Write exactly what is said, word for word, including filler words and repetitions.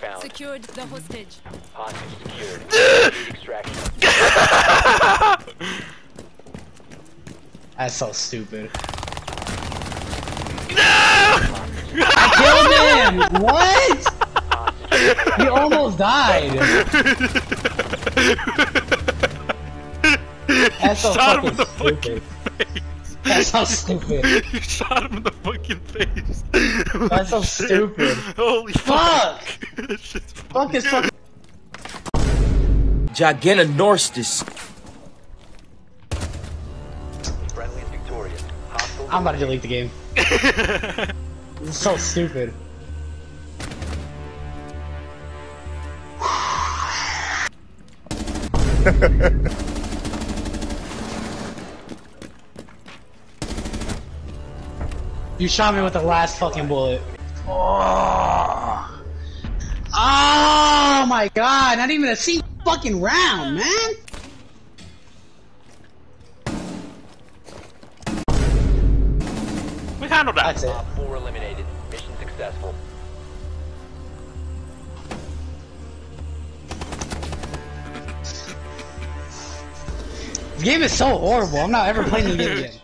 count. Secured the hostage. Hostage secured. Extraction. That's so stupid. No! I killed him! What? He almost died. That's so Shot him fucking in the stupid. fucking face. That's so stupid. You shot him in the fucking face. That's so Shit. stupid. Holy Fuck! fuck! This shit's Fuck is fucking. Gigantonorstis. Friendly is victorious. Hostile. I'm about to delete the game. This is so stupid. You shot me with the last fucking bullet. Oh, oh my god, not even a single fucking round, man! We handled that. That's it. Top four eliminated. Mission successful. This game is so horrible, I'm not ever playing the game again.